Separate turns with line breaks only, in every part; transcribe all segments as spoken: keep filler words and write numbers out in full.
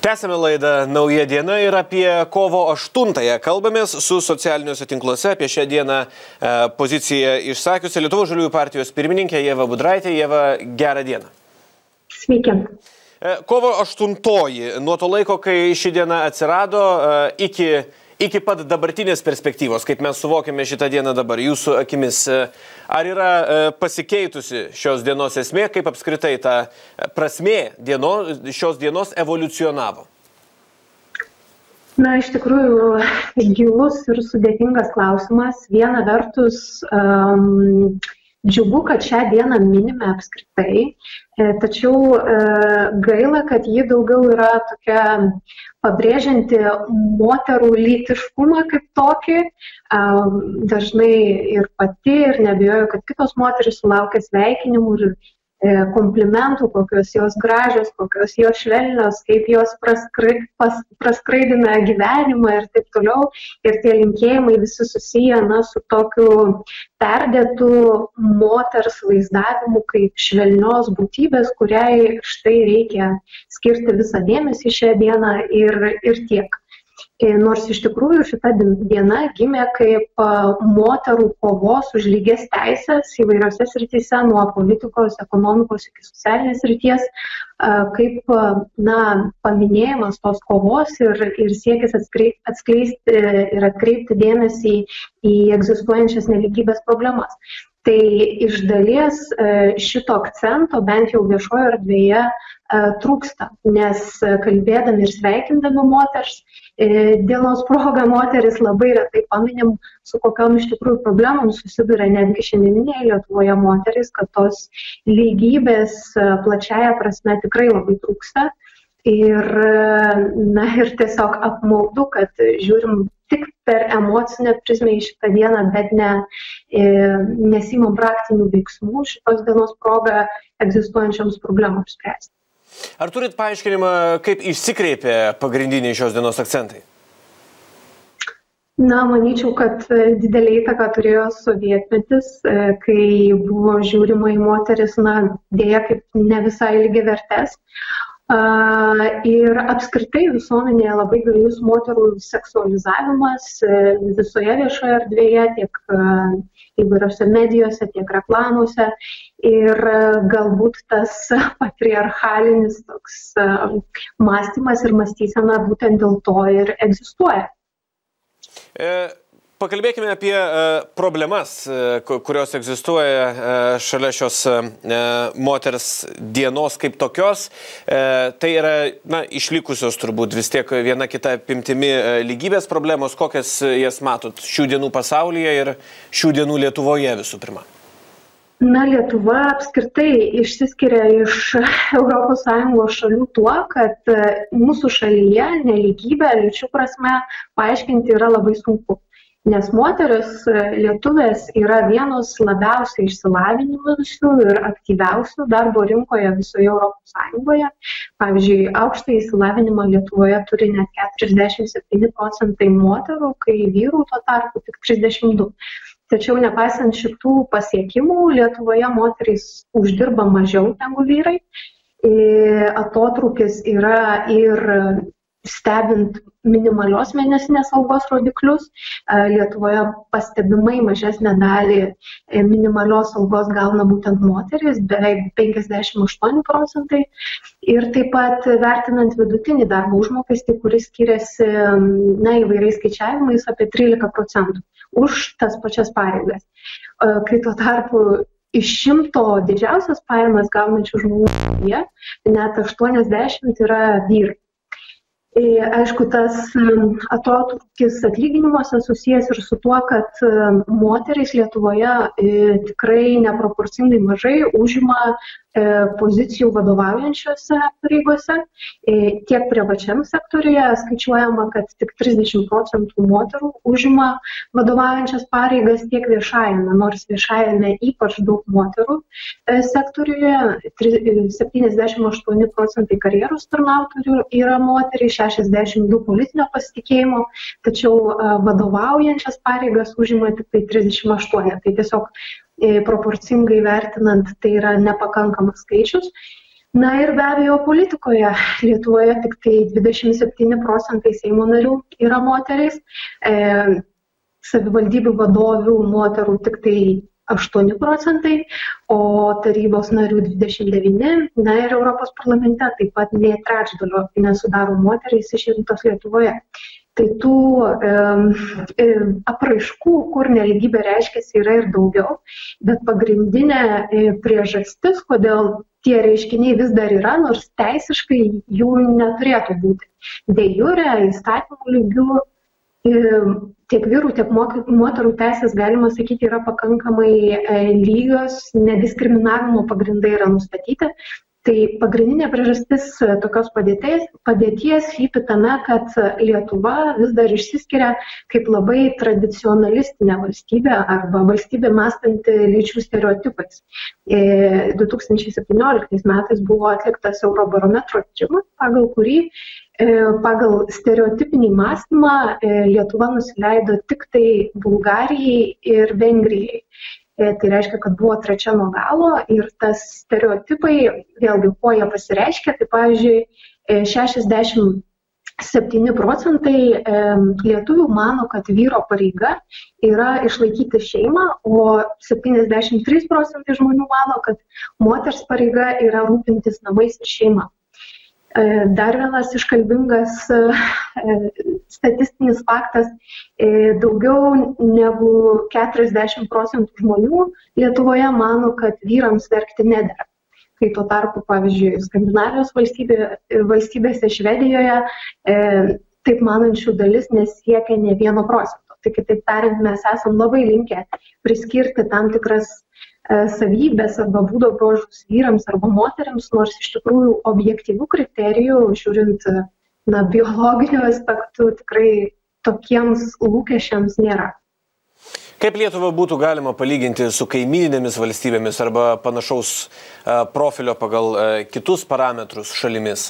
Tęsame laidą Nauja diena ir apie kovo aštuntąją kalbamės su socialiniuose tinkluose apie šią dieną e, poziciją išsakiusi Lietuvos žaliųjų partijos pirmininkė Ieva Budraitė. Ieva, gerą dieną.
Sveiki.
E, kovo aštuntoji, nuo to laiko, kai ši diena atsirado, e, iki, iki pat dabartinės perspektyvos, kaip mes suvokėme šitą dieną dabar, jūsų akimis, e, ar yra e, pasikeitusi šios dienos esmė, kaip apskritai ta prasmė dieno, šios dienos evoliucionavo?
Na, iš tikrųjų, gilus ir sudėtingas klausimas. Viena vertus, um, džiugu, kad šią dieną minime apskritai, e, tačiau e, gaila, kad ji daugiau yra tokia pabrėžianti moterų lytiškumą kaip tokį. E, dažnai ir pati, ir neabejoju, kad kitos moterys sulaukia sveikinimų ir komplimentų, kokios jos gražios, kokios jos švelnios, kaip jos praskrai, pas, praskraidina gyvenimą ir taip toliau. Ir tie linkėjimai visi susiję na, su tokiu perdėtu moters vaizdavimu kaip švelnios būtybės, kuriai štai reikia skirti visą dėmesį šią dieną ir, ir tiek. Nors iš tikrųjų šita diena gimė kaip moterų kovos už lygias teisės įvairiose srityse, nuo politikos, ekonomikos iki socialinės srities, kaip na, paminėjimas tos kovos ir, ir siekis atskleisti ir atkreipti dėmesį į egzistuojančias nelygybės problemas. Tai iš dalies šito akcento bent jau viešojo erdvėje trūksta, nes kalbėdami ir sveikindami moters, dienos proga moteris labai retai paminim, su kokiom iš tikrųjų problemom susiduria netgi šiandieninėje Lietuvoje moteris, kad tos lygybės plačiaja prasme tikrai labai trūksta. Ir, na, ir tiesiog apmaudu, kad žiūrim tik per emocinę prizmę į šitą dieną, bet ne, nesimam praktinių veiksmų šitos dienos proga egzistuojančioms problemams spręsti.
Ar turit paaiškinimą, kaip išsikreipė pagrindiniai šios dienos akcentai?
Na, manyčiau, kad didelį įtaką turėjo sovietmetis, kai buvo žiūrima į moteris, na, dėja kaip ne visai lygiavertes. Ir apskritai visuomenėje labai gajus moterų seksualizavimas visoje viešoje erdvėje, tiek įvairiose medijose, tiek reklamuose. Ir galbūt tas patriarchalinis toks mąstymas ir mąstysena būtent dėl to ir egzistuoja.
E... Pakalbėkime apie problemas, kurios egzistuoja šalia šios moters dienos kaip tokios. Tai yra na, išlikusios turbūt vis tiek viena kita apimtimi lygybės problemos. Kokias jas matot šių dienų pasaulyje ir šių dienų Lietuvoje visų pirma?
Na, Lietuva apskritai išsiskiria iš Europos Sąjungos šalių tuo, kad mūsų šalyje nelygybę lyčių prasme paaiškinti yra labai sunku. Nes moteris lietuvės yra vienos labiausiai išsilavinusių ir aktyviausių darbo rinkoje visoje Europos Sąjungoje. Pavyzdžiui, aukštą išsilavinimą Lietuvoje turi net keturiasdešimt septyni procentai moterų, kai vyrų tuo tarpu tik trisdešimt du. Tačiau nepaisant šitų pasiekimų, Lietuvoje moterys uždirba mažiau negu vyrai. Atotrūkis yra ir stebint minimalios mėnesinės algos rodiklius, Lietuvoje pastebimai mažesnę dalį minimalios algos gauna būtent moterys, beveik penkiasdešimt aštuoni procentai. Ir taip pat vertinant vidutinį darbo užmokestį, kuris skiriasi na, įvairiais skaičiavimais apie trylika procentų už tas pačias pareigas. Kai tuo tarpu iš šimto didžiausias pajamas gaunančių žmonių net aštuoniasdešimt yra vyrai. Aišku, tas atotrūkis atlyginimuose susijęs ir su tuo, kad moterys Lietuvoje tikrai neproporcingai mažai užima pozicijų vadovaujančiose pareigose. Tiek privačiam sektoriuje skaičiuojama, kad tik trisdešimt procentų moterų užima vadovaujančias pareigas, tiek viešajame, nors viešajame ypač daug moterų sektoriuje, septyniasdešimt aštuoni procentai karjeros tarnautojų yra moterys, šešiasdešimt du politinio pasitikėjimo, tačiau vadovaujančias pareigas užima tik tai trisdešimt aštuoni. Tai tiesiog proporcingai vertinant, tai yra nepakankamas skaičius. Na ir be abejo politikoje. Lietuvoje tik tai dvidešimt septyni procentai Seimo narių yra moterys, e, savivaldybių vadovių moterų tik tai aštuoni procentai, o tarybos narių dvidešimt devyni, na ir Europos parlamente taip pat nė trečdalio nesudaro moterys išrinktos Lietuvoje. Tai tų e, e, apraiškų, kur nelygybė reiškiasi, yra ir daugiau, bet pagrindinė e, priežastis, kodėl tie reiškiniai vis dar yra, nors teisiškai jų neturėtų būti. De jure, įstatymų lygių, tiek vyrų, tiek moterų teisės, galima sakyti, yra pakankamai lygios, nediskriminavimo pagrindai yra nustatyti. Tai pagrindinė priežastis tokios padėties, padėties slypi tame, kad Lietuva vis dar išsiskiria kaip labai tradicionalistinė valstybė arba valstybė mąstanti lyčių stereotipais. du tūkstančiai septynioliktais metais buvo atliktas Eurobarometro tyrimas, pagal kurį pagal stereotipinį mąstymą Lietuva nusileido tik tai Bulgarijai ir Vengrijai. Tai reiškia, kad buvo trečia nuo galo ir tas stereotipai, vėlgi, kuo jie pasireiškia, tai pavyzdžiui, šešiasdešimt septyni procentai lietuvių mano, kad vyro pareiga yra išlaikyti šeimą, o septyniasdešimt trys procentai žmonių mano, kad moters pareiga yra rūpintis namais ir šeima. Dar vienas iškalbingas statistinis faktas, daugiau negu keturiasdešimt procentų žmonių Lietuvoje mano, kad vyrams verkti nedera. Kai tuo tarpu, pavyzdžiui, Skandinavijos valstybė, valstybėse Švedijoje taip manančių dalis nesiekia ne vieno procento. Tai kitaip tariant, mes esam labai linkę priskirti tam tikras savybės arba būdo bruožus vyrams arba moteriams, nors iš tikrųjų objektyvių kriterijų, žiūrint na, biologinių aspektų, tikrai tokiems lūkesčiams nėra.
Kaip Lietuvą būtų galima palyginti su kaimyninėmis valstybėmis arba panašaus profilio pagal kitus parametrus šalimis?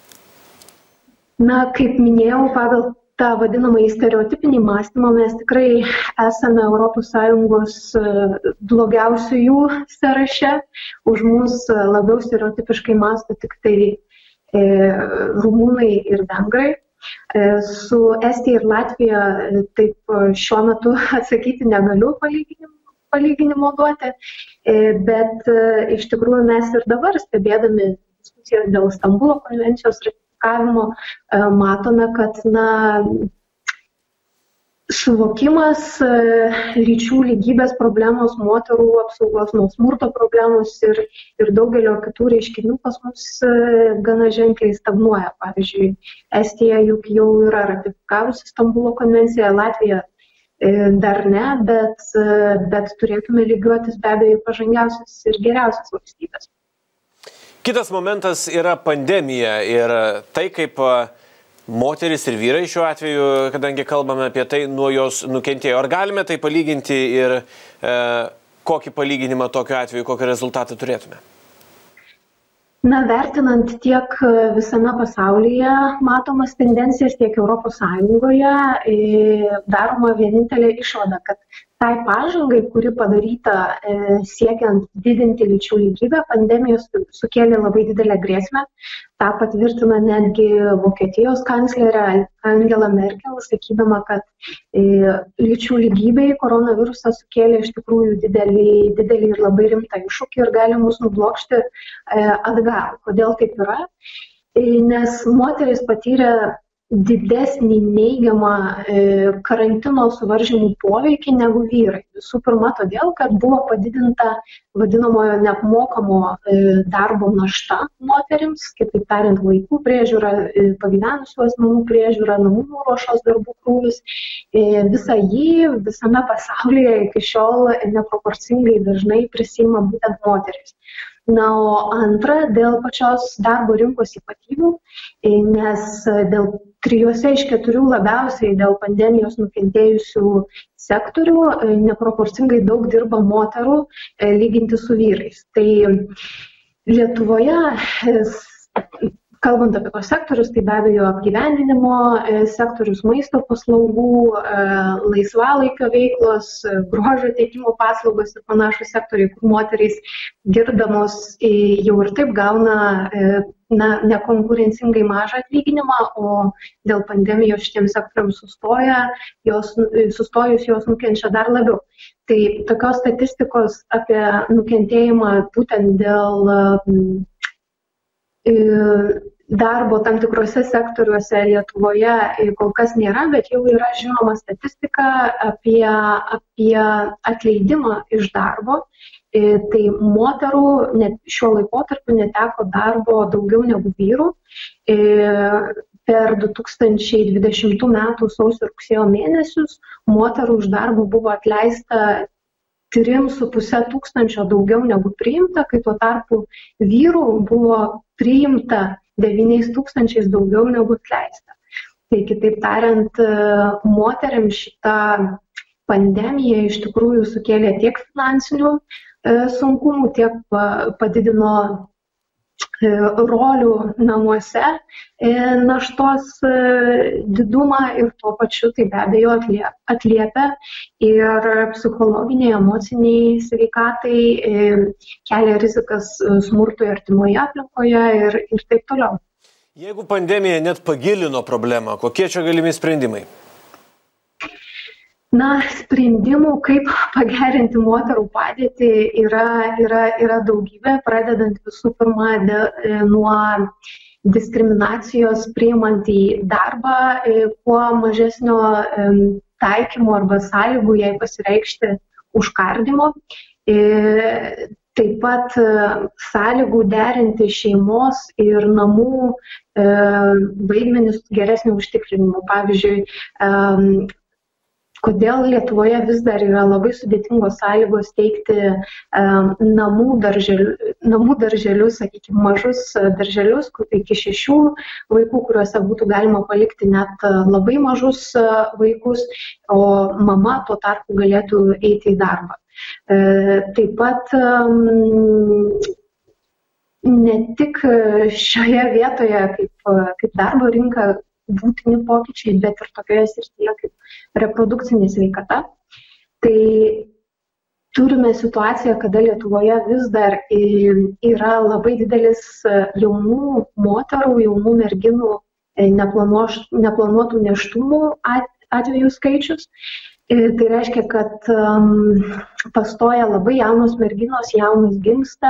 Na, kaip minėjau, pagal tą vadinamą stereotipinį mąstymą mes tikrai esame Europos Sąjungos blogiausiųjų sąraše. Už mus labiau stereotipiškai mąsto tik tai e, rumūnai ir vengrai. E, su Estija ir Latvija taip šiuo metu atsakyti negaliu palyginimo, palyginimo duoti, e, bet e, iš tikrųjų mes ir dabar stebėdami diskusijas dėl Stambulo konvencijos matome, kad na, suvokimas lyčių lygybės problemos, moterų apsaugos nuo smurto problemos ir, ir daugelio kitų reiškinių pas mus gana ženkliai stagnuoja. Pavyzdžiui, Estija juk jau yra ratifikavusi Stambulo konvenciją, Latvija dar ne, bet, bet turėtume lygiuotis be abejo pažangiausias ir geriausias valstybės.
Kitas momentas yra pandemija ir tai, kaip moteris ir vyrai šiuo atveju, kadangi kalbame apie tai, nuo jos nukentėjo. Ar galime tai palyginti ir e, kokį palyginimą tokiu atveju, kokį rezultatą turėtume?
Na, vertinant tiek visame pasaulyje matomas tendencijas, tiek Europos Sąjungoje, daroma vienintelė išvada, kad tai pažangai, kuri padaryta siekiant didinti lyčių lygybę, pandemijos sukėlė labai didelę grėsmę. Ta patvirtina netgi Vokietijos kanclerė Angela Merkel, sakydama, kad lyčių lygybei koronavirusas sukėlė iš tikrųjų didelį, didelį ir labai rimtą iššūkį ir gali mus nublokšti atgal. Kodėl taip yra? Nes moteris patyrė didesnį neigiamą karantino suvaržymų poveikį negu vyrai. Visų pirma, todėl, kad buvo padidinta vadinamojo neapmokamo darbo našta moterims, kitaip tariant, vaikų priežiūra, pagyvenusių asmenų priežiūra, namų ruošos darbų krūvis. Visą jį visame pasaulyje iki šiol neproporcingai dažnai prisiima būtent moteris. Na, o antra, dėl pačios darbo rinkos ypatybių, nes dėl trijuose iš keturių labiausiai dėl pandemijos nukentėjusių sektorių neproporcingai daug dirba moterų lyginti su vyrais. Tai Lietuvoje kalbant apie tos sektorius, tai be abejo apgyvendinimo sektorius, maisto paslaugų, laisvalaikio veiklos, grožio teikimo paslaugos ir panašus sektoriai, kur moterys dirbdamos jau ir taip gauna na, nekonkurencingai mažą atlyginimą, o dėl pandemijos šitiems sektoriams sustoja, jos, sustojus jos nukenčia dar labiau. Tai tokios statistikos apie nukentėjimą būtent dėl darbo tam tikrose sektoriuose Lietuvoje kol kas nėra, bet jau yra žinoma statistika apie, apie atleidimą iš darbo. Tai moterų net šiuo laikotarpiu neteko darbo daugiau negu vyrų. Per du tūkstančiai dvidešimtų metų sausio rugsėjo mėnesius moterų iš darbo buvo atleista trim su puse tūkstančio daugiau negu priimta, kai tuo tarpu vyrų buvo priimta devyniais tūkstančiais daugiau negu atleista. Tai kitaip tariant, moteriams šita pandemija iš tikrųjų sukėlė tiek finansinių sunkumų, tiek padidino rolių namuose naštos didumą ir tuo pačiu tai be abejo atliepia ir psichologiniai, emociniai sveikatai, kelia rizikas smurtui artimoje aplinkoje ir, ir taip toliau.
Jeigu pandemija net pagilino problemą, kokie čia galimi sprendimai?
Na, sprendimų, kaip pagerinti moterų padėtį yra, yra, yra daugybė, pradedant visų pirma de, nuo diskriminacijos priimant į darbą, kuo mažesnio taikymo arba sąlygų jai pasireikšti užkardimo. Taip pat sąlygų derinti šeimos ir namų vaidmenis geresnio užtikrinimo. Pavyzdžiui, kodėl Lietuvoje vis dar yra labai sudėtingos sąlygos teikti um, namų, darželiu, namų darželius, sakykime, mažus darželius, iki šešių vaikų, kuriuose būtų galima palikti net labai mažus vaikus, o mama tuo tarpu galėtų eiti į darbą. E, taip pat um, ne tik šioje vietoje kaip, kaip darbo rinka būtini pokyčiai, bet ir tokioje srityje kaip reprodukcinė sveikata. Tai turime situaciją, kada Lietuvoje vis dar yra labai didelis jaunų moterų, jaunų merginų neplanuotų nėštumų atvejų skaičius. Tai reiškia, kad pastoja labai jaunos merginos, jaunos gimsta,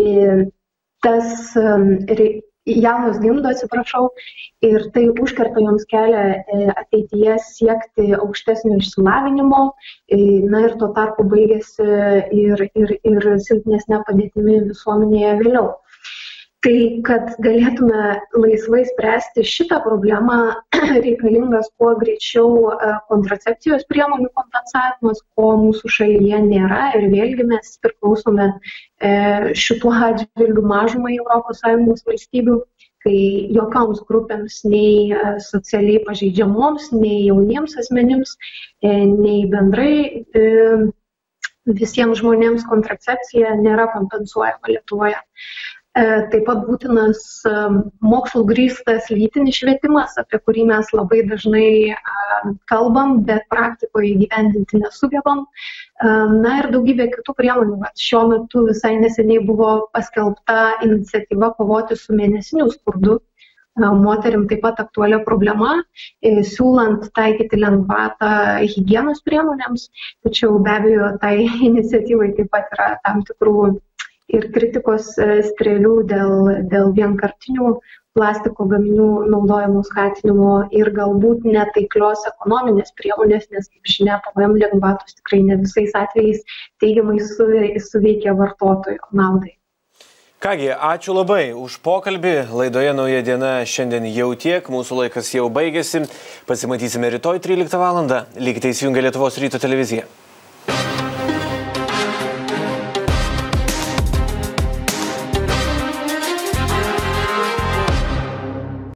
tas jaunos gimdo, atsiprašau, ir tai užkerta joms kelią ateityje siekti aukštesnio išsilavinimo, na ir tuo tarpu baigėsi ir, ir, ir silpnesnė padėtimi visuomenėje vėliau. Tai, kad galėtume laisvai spręsti šitą problemą, reikalingas kuo greičiau kontracepcijos priemonių kompensavimas, ko mūsų šalyje nėra ir vėlgi mes priklausome šituo atžvilgiu mažumai Europos Sąjungos valstybių, kai jokioms grupėms, nei socialiai pažeidžiamoms, nei jauniems asmenims, nei bendrai visiems žmonėms kontracepcija nėra kompensuojama Lietuvoje. Taip pat būtinas mokslo grįstas lytinis švietimas, apie kurį mes labai dažnai kalbam, bet praktikoje įgyvendinti nesugebam. Na ir daugybė kitų priemonių. Šiuo metu visai neseniai buvo paskelbta iniciatyva kovoti su mėnesiniu skurdu. Moterim taip pat aktualia problema, siūlant taikyti lengvatą higienos priemonėms, tačiau be abejo tai iniciatyvai taip pat yra tam tikrų ir kritikos strėlių dėl, dėl vienkartinių plastiko gaminių naudojimo skatinimo ir galbūt netaiklios ekonominės priemonės, nes, kaip žinia, P V M lengvatos tikrai ne visais atvejais teigiamai suveikia vartotojo naudai.
Kągi, ačiū labai už pokalbį. Laidoje Nauja diena šiandien jau tiek, mūsų laikas jau baigėsi. Pasimatysime rytoj tryliktą valandą. Likite įsijungę Lietuvos ryto televiziją.